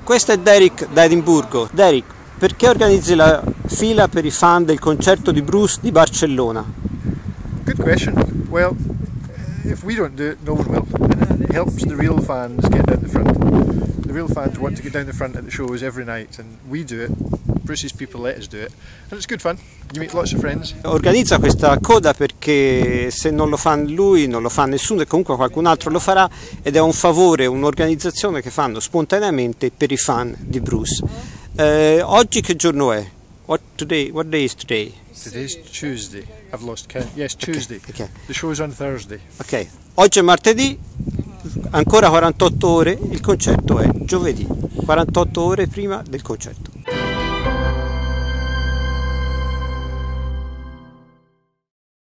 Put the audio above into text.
Questo è Derek da Edimburgo. Derek, perché organizzi la fila per i fan del concerto di Bruce di Barcellona? Good question. Well, if we don't do it, no one will. And it helps the real fans get down the front. The real fans want to get down the front at the shows every night, and we do it. Bruce's people let us do it, and it's good fun. You meet lots of friends. Organizza questa coda perché se non lo fa lui non lo fa nessuno e comunque qualcun altro lo farà, ed è un favore, un'organizzazione che fanno spontaneamente per i fan di Bruce. Oggi che giorno è? What day is today? Today's Tuesday. I've lost count. Yes, Tuesday. Okay. The show's on Thursday. Ok, oggi è martedì, ancora 48 ore, il concerto è giovedì, 48 ore prima del concerto.